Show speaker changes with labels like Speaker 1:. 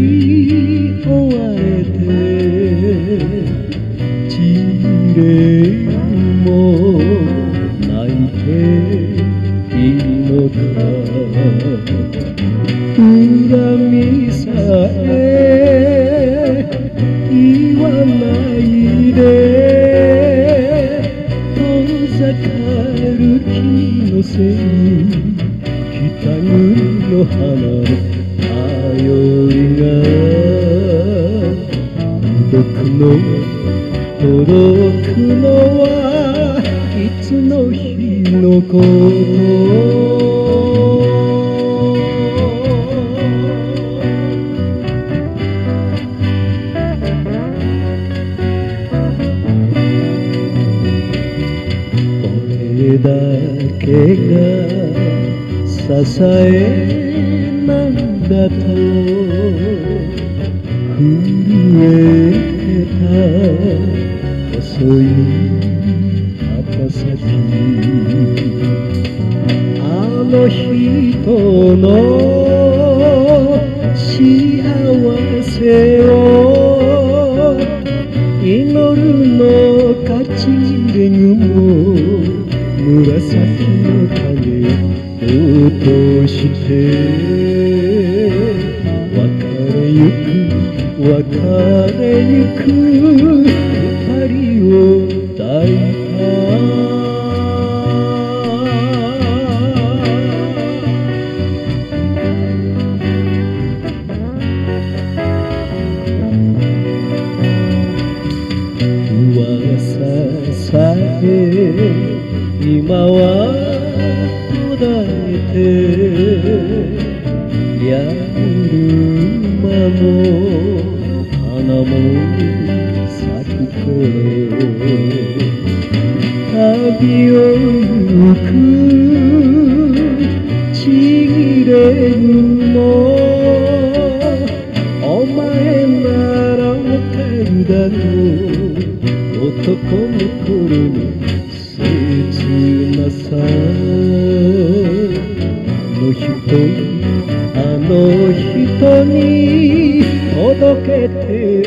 Speaker 1: 終われて地霊も泣いていいのか恨みさえ言わないで遠ざかる気のせい北国の花の頼りが僕の届くのはいつの日のことだけが支えなんだと震えた細い旗先あの人の幸せを祈るの勝ちれぬも紫の影落として別れゆく二人を抱いた噂さえ今は途絶えてヤルマの花も咲く頃旅を行くちぎれぬのお前ならわかるだろう男の頃の切なさあの人に届けて